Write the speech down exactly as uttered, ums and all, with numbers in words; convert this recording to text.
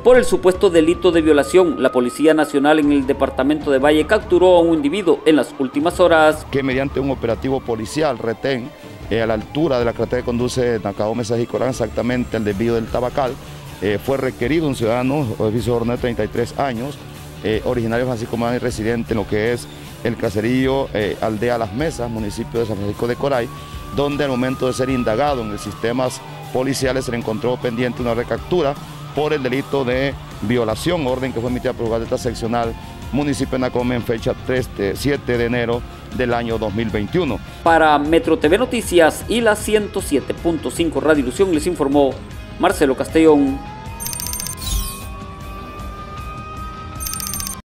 por el supuesto delito de violación. La Policía Nacional en el departamento de Valle capturó a un individuo en las últimas horas. Que mediante un operativo policial retén eh, a la altura de la carretera que conduce Nacao Mesas y Corán, exactamente al desvío del Tabacal, eh, fue requerido un ciudadano, oficio de orden de treinta y tres años, eh, originario de Francisco Manuel y residente en lo que es el caserío eh, Aldea Las Mesas, municipio de San Francisco de Coray, donde al momento de ser indagado en los sistemas policiales se le encontró pendiente una recaptura por el delito de violación, orden que fue emitida por la Gaceta Seccional Municipio de Nacome en fecha siete de enero del año dos mil veintiuno. Para Metro T V Noticias y la ciento siete punto cinco Radio Ilusión les informó Marcelo Castellón.